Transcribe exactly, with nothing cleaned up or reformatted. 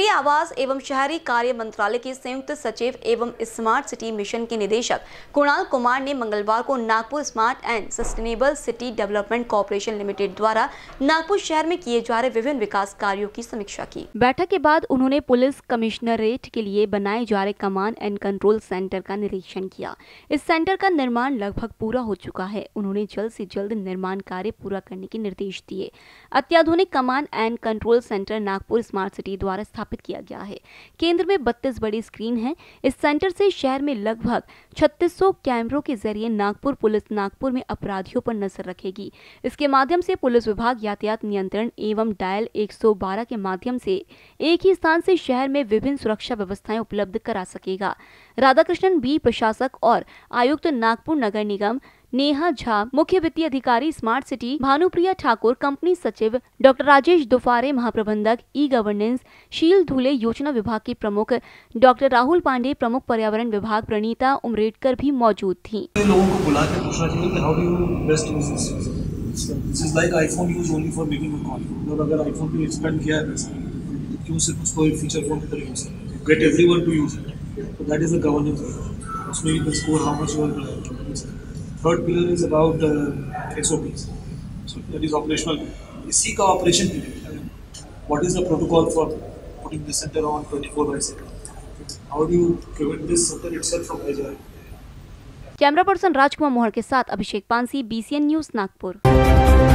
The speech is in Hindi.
नगरीय आवास एवं शहरी कार्य मंत्रालय के संयुक्त सचिव एवं स्मार्ट सिटी मिशन के निदेशक कुणाल कुमार ने मंगलवार को Nagpur smart and sustainable city development corporation limited द्वारा नागपुर शहर में किए जा रहे विभिन्न विकास कार्यों की समीक्षा की। बैठक के बाद उन्होंने पुलिस कमिश्नरेट के लिए बनाए जा रहे कमांड एंड कंट्रोल सेंटर का निरीक्षण किया। इस सेंटर का निर्माण लगभग पूरा हो चुका है। उन्होंने जल्द से जल्द निर्माण कार्य पूरा करने के निर्देश दिए। अत्याधुनिक command and control centre Nagpur smart city द्वारा स्थापित किया गया है। केंद्र में बत्तीस बड़ी स्क्रीन है। इस सेंटर से शहर में लगभग छत्तीस सौ कैमरों के जरिए नागपुर पुलिस नागपुर में अपराधियों पर नजर रखेगी। इसके माध्यम से पुलिस विभाग यातायात नियंत्रण एवं डायल एक सौ बारह के माध्यम से एक ही स्थान से शहर में विभिन्न सुरक्षा व्यवस्थाएं उपलब्ध करा सकेगा। राधाकृष्णन बी, प्रशासक और आयुक्त नागपुर नगर निगम, नेहा झा, मुख्य वित्तीय अधिकारी smart city, Bhanupriya Thakur, company सचिव डॉक्टर राजेश दुफारे, महाप्रबंधक ई गवर्नेंस शील धुले, योजना विभाग के प्रमुख डॉक्टर राहुल पांडे, प्रमुख पर्यावरण विभाग प्रणीता उमरेडकर भी मौजूद थी। लोगों को बुला के पूछना चाहिए कि how do you best use this. This is like iPhone use only for making a call. मतलब अगर आईफोन पे एक्सपेंड किया है पैसा, क्यों सिर्फ उसको एक फीचर फोन की तरह यूज करें, get everyone to use it. So that is the governance. उसमें you can score how much you are using. Third pillar is about uh, S O Ps. So that is operational. इसी का operation period. What is the protocol for putting the center on twenty-four by seven? How do you prevent this center itself from hijacking? Camera person Rajkumar Mohar के साथ Abhishek Pansi, B C N news Nagpur.